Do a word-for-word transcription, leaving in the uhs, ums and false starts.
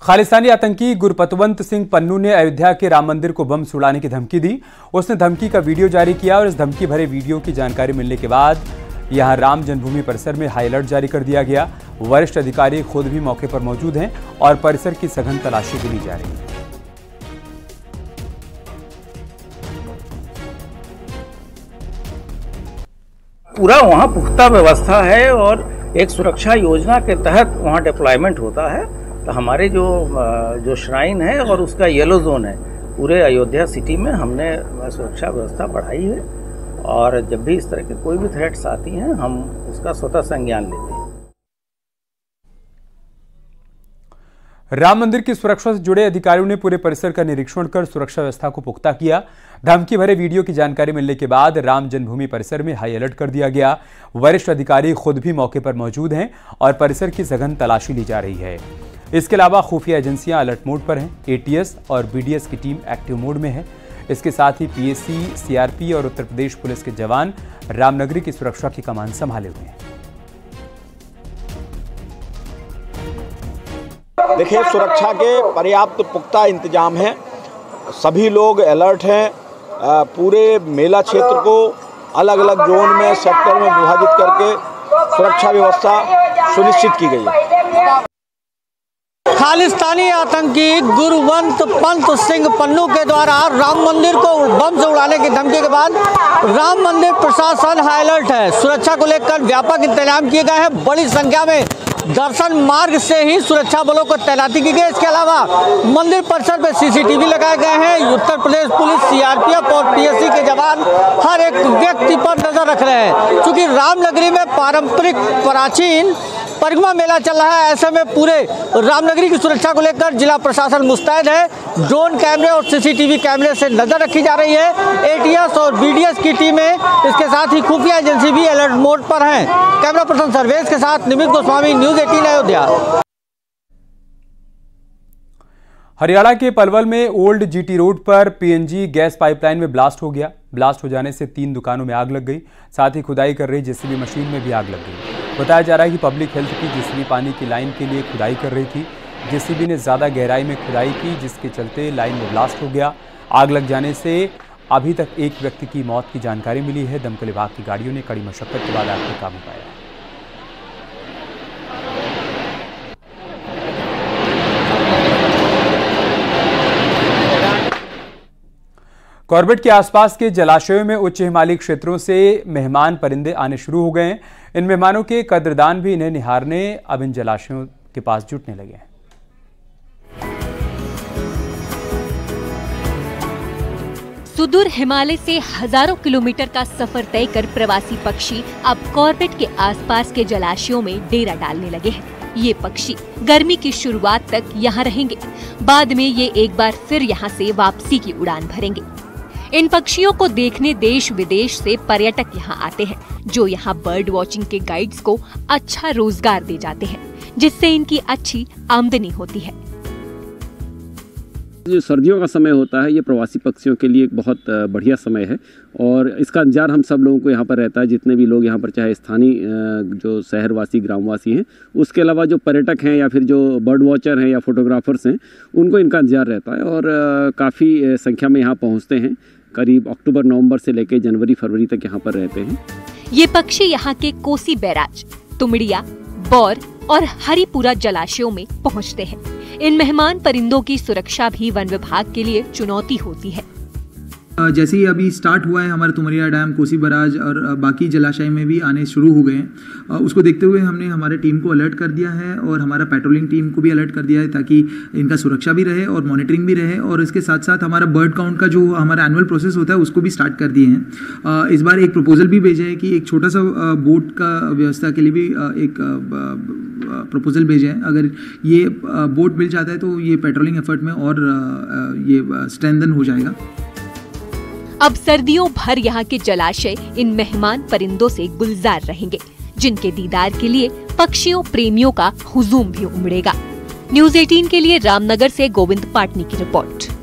खालिस्तानी आतंकी गुरपतवंत सिंह पन्नू ने अयोध्या के राम मंदिर को बम से उड़ाने की धमकी दी। उसने धमकी का वीडियो जारी किया और इस धमकी भरे वीडियो की जानकारी मिलने के बाद यहां राम जन्मभूमि परिसर में हाई अलर्ट जारी कर दिया गया। वरिष्ठ अधिकारी खुद भी मौके पर मौजूद हैं और परिसर की सघन तलाशी भी ली जा रही है। पूरा वहां पुख्ता व्यवस्था है और एक सुरक्षा योजना के तहत वहां डिप्लॉयमेंट होता है। तो हमारे जो जो श्राइन है और उसका येलो जोन है, पूरे अयोध्या सिटी में हमने सुरक्षा व्यवस्था बढ़ाई है और जब भी इस तरह के कोई भी थ्रेट्स आती हैं हम उसका स्वतः संज्ञान लेते हैं। राम मंदिर की सुरक्षा से जुड़े अधिकारियों ने पूरे परिसर का निरीक्षण कर सुरक्षा व्यवस्था को पुख्ता किया। धमकी भरे वीडियो की जानकारी मिलने के बाद राम जन्मभूमि परिसर में हाई अलर्ट कर दिया गया। वरिष्ठ अधिकारी खुद भी मौके पर मौजूद हैं और परिसर की सघन तलाशी ली जा रही है। इसके अलावा खुफिया एजेंसियां अलर्ट मोड पर हैं। एटीएस और बीडीएस की टीम एक्टिव मोड में है। इसके साथ ही पीएसी, सीआरपी और उत्तर प्रदेश पुलिस के जवान रामनगरी की सुरक्षा की कमान संभाले हुए हैं। देखिए, सुरक्षा के पर्याप्त पुख्ता इंतजाम हैं, सभी लोग अलर्ट हैं। पूरे मेला क्षेत्र को अलग अलग जोन में, सेक्टर में विभाजित करके सुरक्षा व्यवस्था सुनिश्चित की गई है। खालिस्तानी आतंकी गुरवंत पंत सिंह पन्नू के द्वारा राम मंदिर को बम से उड़ाने की धमकी के बाद राम मंदिर प्रशासन हाई अलर्ट है। सुरक्षा को लेकर व्यापक इंतजाम किए गए हैं। बड़ी संख्या में दर्शन मार्ग से ही सुरक्षा बलों को तैनाती की गई। इसके अलावा मंदिर परिसर में सीसीटीवी लगाए गए हैं। उत्तर प्रदेश पुलिस, सीआरपीएफ और पीएसी के जवान हर एक व्यक्ति पर नजर रख रहे हैं। क्योंकि रामनगरी में पारंपरिक प्राचीन परिक्रमा मेला चल रहा है, ऐसे में पूरे रामनगरी की सुरक्षा को लेकर जिला प्रशासन मुस्तैद है। ड्रोन कैमरे और सीसीटीवी कैमरे से नजर रखी जा रही है। एटीएस और बीडीएस की टीमें, इसके साथ ही खुफिया एजेंसी भी अलर्ट मोड पर हैं। कैमरा पर्सन सर्वेश के साथ निमित गोस्वामी, न्यूज अठारह अयोध्या। हरियाणा के पलवल में ओल्ड जीटी रोड पर पीएनजी गैस पाइपलाइन में ब्लास्ट हो गया। ब्लास्ट हो जाने से तीन दुकानों में आग लग गई। साथ ही खुदाई कर रही जेसीबी मशीन में भी आग लग गई। बताया जा रहा है कि पब्लिक हेल्थ की जेसीबी पानी की लाइन के लिए खुदाई कर रही थी। जेसीबी ने ज़्यादा गहराई में खुदाई की, जिसके चलते लाइन में ब्लास्ट हो गया। आग लग जाने से अभी तक एक व्यक्ति की मौत की जानकारी मिली है। दमकल विभाग की गाड़ियों ने कड़ी मशक्कत के बाद आग पर काबू पाया। कॉर्बेट के आसपास के जलाशयों में उच्च हिमालयी क्षेत्रों से मेहमान परिंदे आने शुरू हो गए हैं। इन मेहमानों के कद्रदान भी इन्हें निहारने अब इन जलाशयों के पास जुटने लगे हैं। सुदूर हिमालय से हजारों किलोमीटर का सफर तय कर प्रवासी पक्षी अब कॉर्बेट के आसपास के जलाशयों में डेरा डालने लगे हैं। ये पक्षी गर्मी की शुरुआत तक यहाँ रहेंगे। बाद में ये एक बार फिर यहाँ से वापसी की उड़ान भरेंगे। इन पक्षियों को देखने देश विदेश से पर्यटक यहाँ आते हैं, जो यहाँ बर्ड वॉचिंग के गाइड्स को अच्छा रोजगार दे जाते हैं, जिससे इनकी अच्छी आमदनी होती है। जो सर्दियों का समय होता है, ये प्रवासी पक्षियों के लिए एक बहुत बढ़िया समय है और इसका इंतजार हम सब लोगों को यहाँ पर रहता है। जितने भी लोग यहाँ पर, चाहे स्थानीय जो शहरवासी, ग्रामवासी हैं, उसके अलावा जो पर्यटक हैं या फिर जो बर्ड वॉचर हैं या फोटोग्राफर्स हैं, उनको इनका इंतजार रहता है और काफ़ी संख्या में यहाँ पहुँचते हैं। करीब अक्टूबर नवंबर से लेकर जनवरी फरवरी तक यहाँ पर रहते हैं। ये पक्षी यहाँ के कोसी बैराज, तुमड़िया, बौर और हरिपुरा जलाशयों में पहुँचते हैं। इन मेहमान परिंदों की सुरक्षा भी वन विभाग के लिए चुनौती होती है। जैसे ही अभी स्टार्ट हुआ है, हमारे तुमरिया डैम, कोसी बैराज और बाकी जलाशय में भी आने शुरू हो गए हैं। उसको देखते हुए हमने हमारे टीम को अलर्ट कर दिया है और हमारा पेट्रोलिंग टीम को भी अलर्ट कर दिया है, ताकि इनका सुरक्षा भी रहे और मॉनिटरिंग भी रहे। और इसके साथ साथ हमारा बर्ड काउंट का जो हमारा एनुअल प्रोसेस होता है, उसको भी स्टार्ट कर दिए हैं। इस बार एक प्रपोजल भी भेजा है कि एक छोटा सा बोट का व्यवस्था के लिए भी एक प्रपोजल भेजा है। अगर ये बोट मिल जाता है तो ये पेट्रोलिंग एफर्ट में और ये स्ट्रेंथन हो जाएगा। अब सर्दियों भर यहाँ के जलाशय इन मेहमान परिंदों से गुलजार रहेंगे, जिनके दीदार के लिए पक्षियों प्रेमियों का हुजूम भी उमड़ेगा। न्यूज अठारह के लिए रामनगर से गोविंद पाटनी की रिपोर्ट।